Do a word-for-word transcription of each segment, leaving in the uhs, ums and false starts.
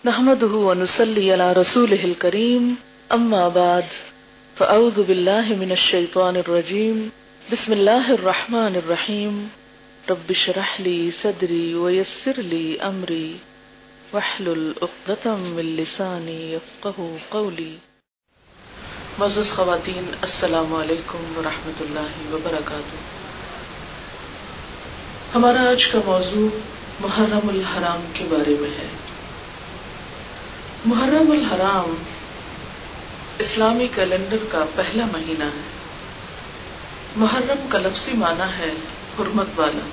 نحمده ونصلي على رسوله الكريم اما بعد فاعوذ بالله من الشيطان الرجيم بسم الله الرحمن الرحيم رب اشرح لي صدري ويسر لي امري واحلل عقدة من لساني يفقهوا قولي. معزز خواتین، السلام علیکم ورحمۃ اللہ وبرکاتہ. ہمارا آج کا موضوع محرم الحرام کے بارے میں ہے. محرم الحرام اسلامی کیلنڈر کا پہلا مہینہ ہے. محرم کا لفظی معنی ہے حرمت والا.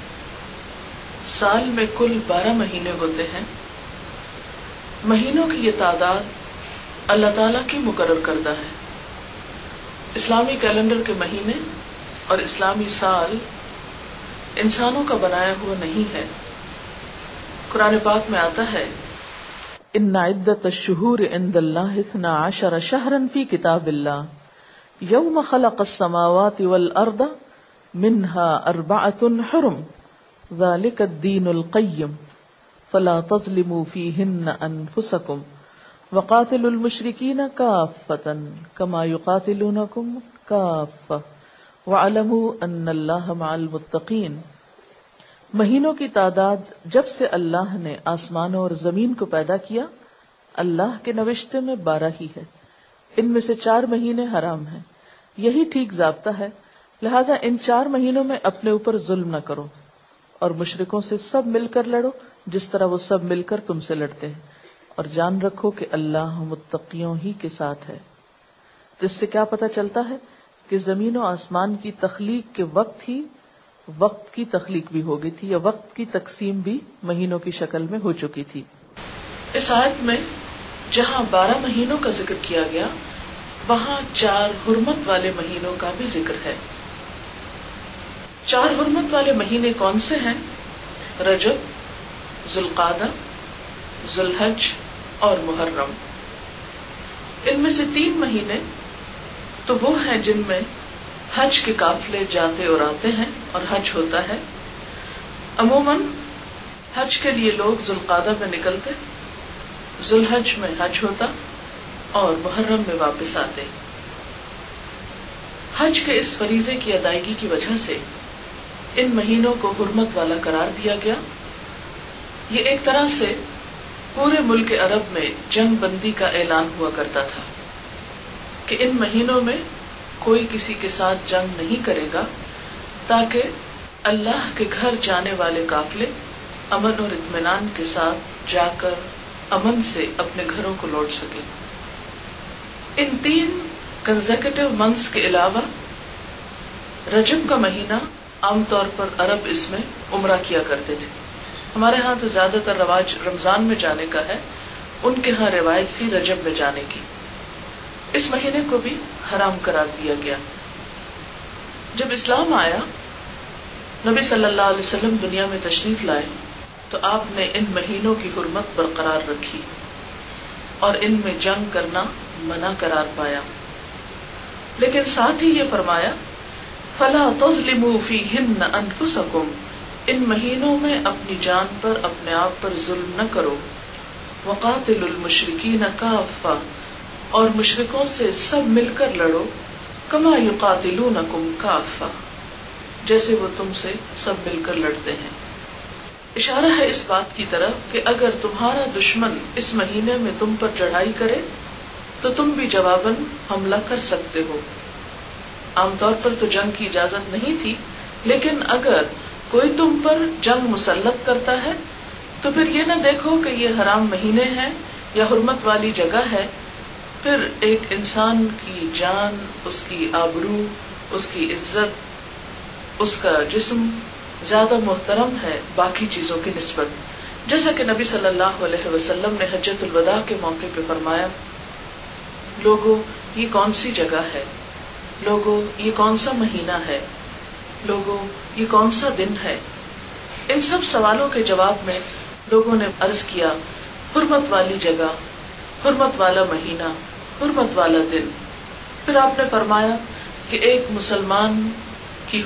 سال میں کل بارہ مہینے ہوتے ہیں. مہینوں کی یہ تعداد اللہ تعالیٰ کی مقرر کردہ ہے. اسلامی کیلنڈر کے مہینے اور اسلامی سال انسانوں کا بنایا ہوا نہیں ہے. قرآن پاک میں آتا ہے ان عدت الشہور عند اللہ اثنا عشر شہرا فی کتاب اللہ یوم خلق السماوات والارض منها اربعۃ حرم ذلک الدین القیم فلا تظلموا فیہن انفسکم وقاتلوا المشرکین کافۃ کما یقاتلونکم کافۃ وَاعْلَمُوا أَنَّ اللَّهَ مَعَ الْمُتَّقِينَ. مہینوں کی تعداد جب سے اللہ نے آسمانوں اور زمین کو پیدا کیا اللہ کے نوشتے میں بارہ ہی ہے. ان میں سے چار مہینے حرام ہیں. یہی ٹھیک ضابطہ ہے. لہذا ان چار مہینوں میں اپنے اوپر ظلم نہ کرو اور مشرکوں سے سب مل کر لڑو جس طرح وہ سب مل کر تم سے لڑتے ہیں. اور جان رکھو کہ اللہ متقیوں ہی کے ساتھ ہے. تو اس سے کیا پتہ چلتا ہے کہ زمین و آسمان کی تخلیق کے وقت ہی وقت کی تخلیق بھی ہو گئی تھی یا وقت کی تقسیم بھی مہینوں کی شکل میں ہو چکی تھی. اس آیت میں جہاں بارہ مہینوں کا ذکر کیا گیا وہاں چار حرمت والے مہینوں کا بھی ذکر ہے. چار حرمت والے مہینے کون سے ہیں؟ رجب، ذوالقعدہ، ذوالحج اور محرم. ان میں سے تین مہینے تو وہ ہیں جن میں حج کے قافلے جاتے اور آتے ہیں اور حج ہوتا ہے. عموماً حج کے لیے لوگ ذوالقعدہ میں نکلتے، ذوالحج میں حج ہوتا اور محرم میں واپس آتے. حج کے اس فریضے کی ادائیگی کی وجہ سے ان مہینوں کو حرمت والا قرار دیا گیا. یہ ایک طرح سے پورے ملک عرب میں جنگ بندی کا اعلان ہوا کرتا تھا کہ ان مہینوں میں کوئی کسی کے ساتھ جنگ نہیں کرے گا تاکہ اللہ کے گھر جانے والے قافلے امن اور اطمینان کے ساتھ جا کر امن سے اپنے گھروں کو لوٹ سکے. ان تین کنزیکٹیو منتھس کے علاوہ رجب کا مہینہ عام طور پر عرب اس میں عمرہ کیا کرتے تھے. ہمارے ہاں تو زیادہ تر رواج رمضان میں جانے کا ہے، ان کے ہاں روایت تھی رجب میں جانے کی. اس مہینے کو بھی حرام قرار دیا گیا. جب اسلام آیا، نبی صلی اللہ علیہ وسلم دنیا میں تشریف لائے تو آپ نے ان مہینوں کی حرمت برقرار رکھی اور ان میں جنگ کرنا منع قرار پایا. لیکن ساتھ ہی یہ فرمایا فَلَا تَظْلِمُوا فِيهِنَّ أَنفُسَكُمْ. ان مہینوں میں اپنی جان پر اپنے آپ پر ظلم نہ کرو. وَقَاتِلُوا الْمُشْرِكِينَ كَافَّةً. اور مشرکوں سے سب مل کر لڑو. کما یقاتلونکم کافہ. جیسے وہ تم سے سب مل کر لڑتے ہیں. اشارہ ہے اس بات کی طرف کہ اگر تمہارا دشمن اس مہینے میں تم پر چڑھائی کرے تو تم بھی جواباً حملہ کر سکتے ہو. عام طور پر تو جنگ کی اجازت نہیں تھی، لیکن اگر کوئی تم پر جنگ مسلط کرتا ہے تو پھر یہ نہ دیکھو کہ یہ حرام مہینے ہیں یا حرمت والی جگہ ہے. پھر ایک انسان کی جان، اس کی آبرو، اس کی عزت، اس کا جسم زیادہ محترم ہے باقی چیزوں کی نسبت. جیسا کہ نبی صلی اللہ علیہ وسلم نے حجۃ الوداع کے موقع پہ فرمایا، لوگوں یہ کون سی جگہ ہے، لوگوں یہ کون سا مہینہ ہے، لوگوں یہ کون سا دن ہے. ان سب سوالوں کے جواب میں لوگوں نے عرض کیا حرمت والی جگہ، حرمت والا مہینہ، حرمت والا دن. پھر آپ نے فرمایا کہ ایک مسلمان کی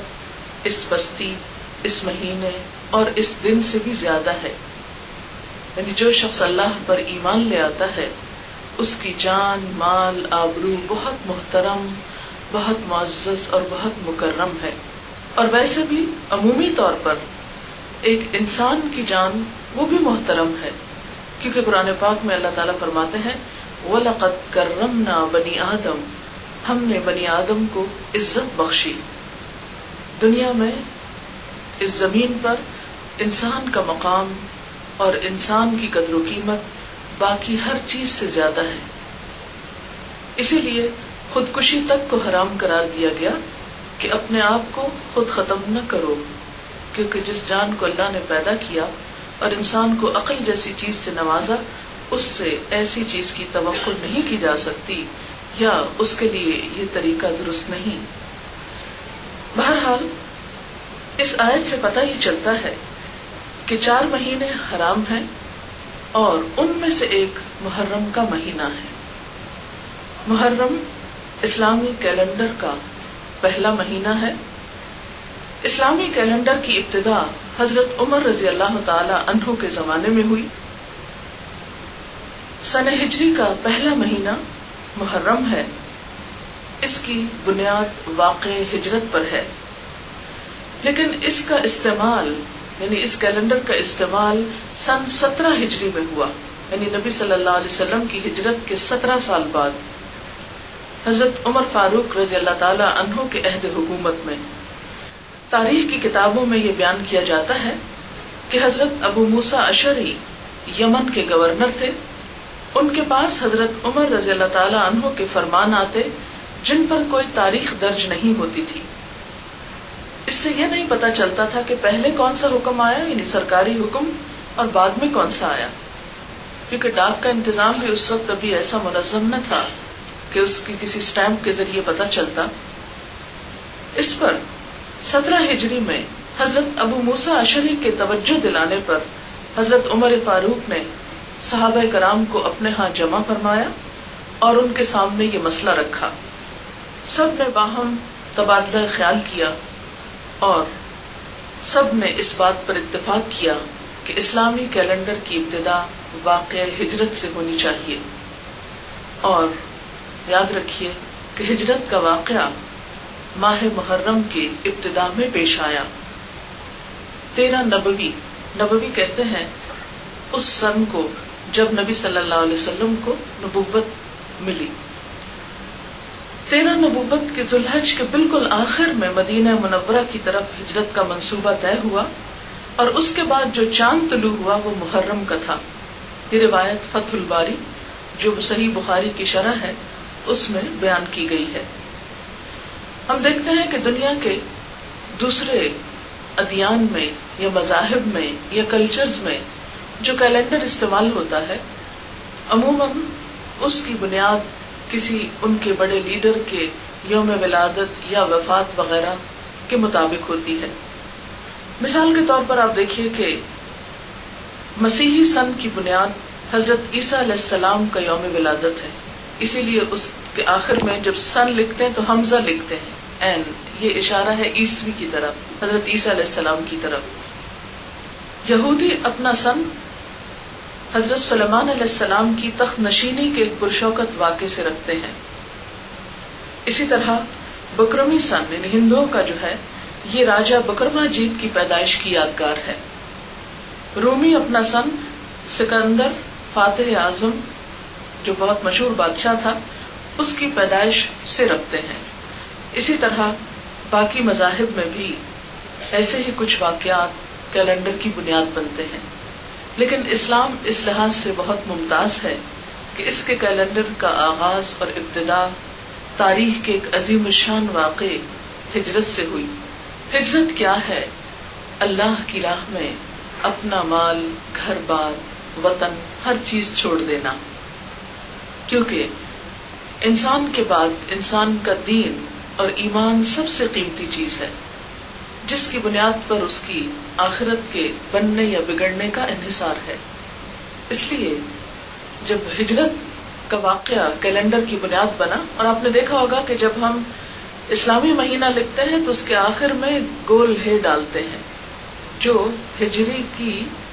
حرمت اس بستی، اس مہینے اور اس دن سے بھی زیادہ ہے. یعنی جو شخص اللہ پر ایمان لے آتا ہے اس کی جان، مال، آبرو بہت محترم، بہت معزز اور بہت مکرم ہے. اور ویسے بھی عمومی طور پر ایک انسان کی جان وہ بھی محترم ہے، کیونکہ قرآن پاک میں اللہ تعالیٰ فرماتے ہیں وَلَقَدْ كَرَّمْنَا بَنِي آدم، ہم نے بنی آدم کو عزت بخشی. دنیا میں اس زمین پر انسان کا مقام اور انسان کی قدر و قیمت باقی ہر چیز سے زیادہ ہے. اسی لیے خودکشی تک کو حرام قرار دیا گیا کہ اپنے آپ کو خود ختم نہ کرو، کیونکہ جس جان کو اللہ نے پیدا کیا اور انسان کو عقل جیسی چیز سے نوازا، اس سے ایسی چیز کی توقع نہیں کی جا سکتی یا اس کے لیے یہ طریقہ درست نہیں. بہرحال اس آیت سے پتہ یہ چلتا ہے کہ چار مہینے حرام ہیں اور ان میں سے ایک محرم کا مہینہ ہے. محرم اسلامی کیلنڈر کا پہلا مہینہ ہے. اسلامی کیلنڈر کی ابتدا حضرت عمر رضی اللہ تعالی عنہ کے زمانے میں ہوئی. سنہ ہجری کا پہلا مہینہ محرم ہے. اس کی بنیاد واقع ہجرت پر ہے، لیکن اس کا استعمال یعنی اس کیلنڈر کا استعمال سن سترہ ہجری میں ہوا، یعنی نبی صلی اللہ علیہ وسلم کی ہجرت کے سترہ سال بعد حضرت عمر فاروق رضی اللہ تعالی عنہ کے عہد حکومت میں. تاریخ کی کتابوں میں یہ بیان کیا جاتا ہے کہ حضرت ابو موسیٰ اشعری یمن کے گورنر تھے. ان کے پاس حضرت عمر رضی اللہ تعالی عنہ کے فرمان آتے جن پر کوئی تاریخ درج نہیں ہوتی تھی. اس سے یہ نہیں پتا چلتا تھا کہ پہلے کون سا حکم آیا یعنی سرکاری حکم اور بعد میں کون سا آیا، کیونکہ ڈاک کا انتظام بھی اس وقت ابھی ایسا منظم نہ تھا کہ اس کی کسی سٹیمپ کے ذریعے پتا چلتا. اس پر سترہ ہجری میں حضرت ابو موسیٰ اشعری کے توجہ دلانے پر حضرت عمر فاروق نے صحابہ کرام کو اپنے ہاں جمع فرمایا اور ان کے سامنے یہ مسئلہ رکھا. سب نے باہم تبادلہ خیال کیا اور سب نے اس بات پر اتفاق کیا کہ اسلامی کیلنڈر کی ابتدا واقع ہجرت سے ہونی چاہیے. اور یاد رکھیے کہ ہجرت کا واقعہ ماہ محرم کی ابتدا میں پیش آیا. تیرہ نبوی نبوی کہتے ہیں اس سن کو جب نبی صلی اللہ علیہ وسلم کو نبوت ملی. تیرہ نبوت کے ذوالحج کے بالکل آخر میں مدینہ منورہ کی طرف ہجرت کا منصوبہ طے ہوا اور اس کے بعد جو چاند طلوع ہوا وہ محرم کا تھا. یہ روایت فتح الباری جو صحیح بخاری کی شرح ہے اس میں بیان کی گئی ہے. ہم دیکھتے ہیں کہ دنیا کے دوسرے ادیان میں یا مذاہب میں یا کلچرز میں جو کیلنڈر استعمال ہوتا ہے عموماً اس کی بنیاد کسی ان کے بڑے لیڈر کے یوم ولادت یا وفات وغیرہ کے مطابق ہوتی ہے. مثال کے طور پر آپ دیکھیے کہ مسیحی سن کی بنیاد حضرت عیسیٰ علیہ السلام کا یوم ولادت ہے، اسی لیے اس کے آخر میں جب سن لکھتے ہیں تو حمزہ لکھتے ہیں این، یہ اشارہ ہے عیسوی کی طرف، حضرت عیسیٰ علیہ السلام کی طرف. یہودی اپنا سن حضرت سلیمان علیہ السلام کی تخت نشینی کے ایک پرشوکت واقعے سے رکھتے ہیں. اسی طرح بکرمی سن یعنی ہندوؤں کا جو ہے یہ راجہ بکرما جیت کی پیدائش کی یادگار ہے. رومی اپنا سن سکندر فاتح اعظم جو بہت مشہور بادشاہ تھا اس کی پیدائش سے رکھتے ہیں. اسی طرح باقی مذاہب میں بھی ایسے ہی کچھ واقعات کیلنڈر کی بنیاد بنتے ہیں، لیکن اسلام اس لحاظ سے بہت ممتاز ہے کہ اس کے کیلنڈر کا آغاز اور ابتدا تاریخ کے ایک عظیم الشان واقعے ہجرت سے ہوئی. ہجرت کیا ہے؟ اللہ کی راہ میں اپنا مال، گھر بار، وطن، ہر چیز چھوڑ دینا، کیونکہ انسان کے بعد انسان کا دین اور ایمان سب سے قیمتی چیز ہے جس کی بنیاد پر اس کی آخرت کے بننے یا بگڑنے کا انحصار ہے. اس لیے جب ہجرت کا واقعہ کیلنڈر کی بنیاد بنا، اور آپ نے دیکھا ہوگا کہ جب ہم اسلامی مہینہ لکھتے ہیں تو اس کے آخر میں گول ہے ڈالتے ہیں جو ہجری کی